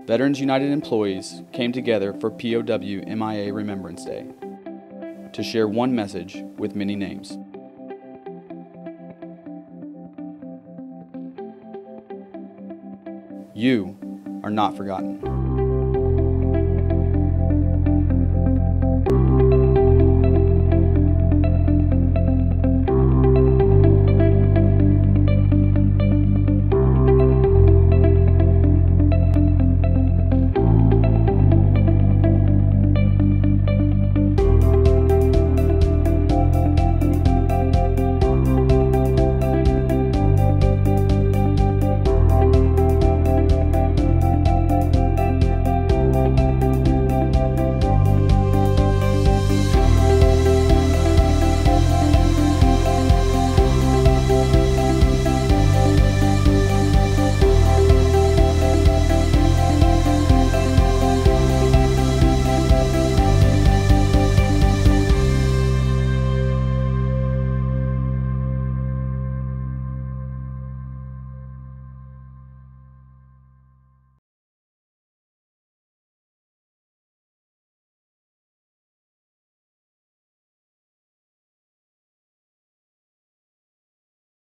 Veterans United employees came together for POW MIA Remembrance Day to share one message with many names. You are not forgotten.